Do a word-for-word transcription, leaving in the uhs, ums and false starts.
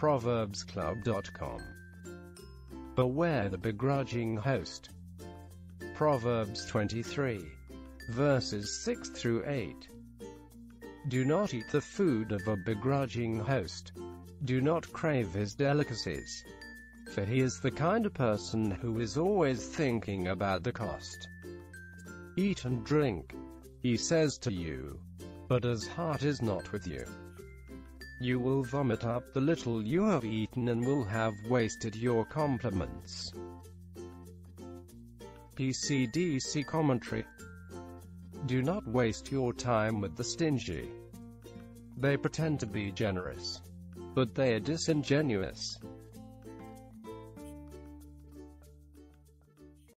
Proverbs Club dot com. Beware the begrudging host. Proverbs twenty-three, verses six through eight. Do not eat the food of a begrudging host. Do not crave his delicacies. For he is the kind of person who is always thinking about the cost. Eat and drink, he says to you, but his heart is not with you. You will vomit up the little you have eaten and will have wasted your compliments. P C D C Commentary. Do not waste your time with the stingy. They pretend to be generous, but they are disingenuous.